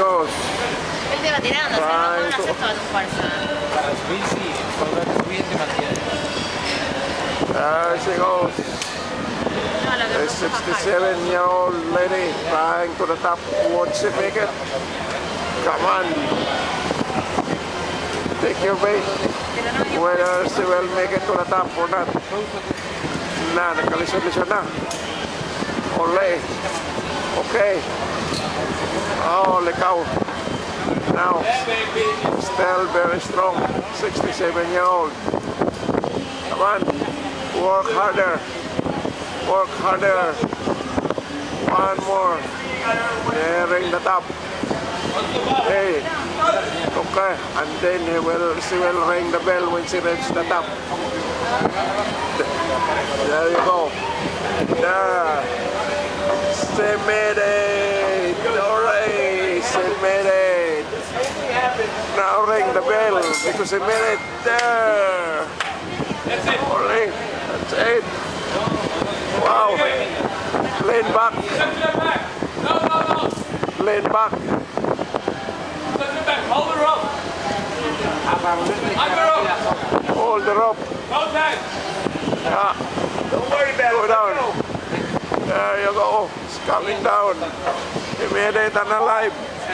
goes. Él te va tirando, o sea, no pueden hacer toda tu fuerza. Para subir sí, para subir te mantiene. There she goes. No, lo que A pasa es bajar. 67-year-old lady flying to the top. Won't she make it? Come on. Take your bait. Pero no venía Whether she will make it to the top or not. Na, nagkalisyon-lisyon na. Ole. Okay. Holy cow. Now, still very strong. 67-year-old. Come on. Work harder. Work harder. One more. Nearing the top. Hey. Okay. And then she will ring the bell when she reaches the top. There you go. There. She made it. Alright. She made it. Now ring the bell because she made it. There. Alright. That's it. Wow. Lean back. Lean back. Hold the rope. Hold the rope. Yeah. Don't worry about Go it. down. There you go. It's coming down. He made it alive.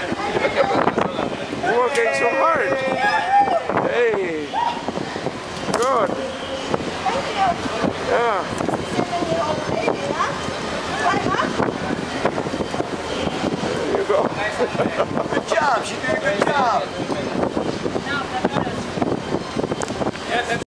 Working so hard. Hey. Good. Yeah. There you go. Good job. She did a good job.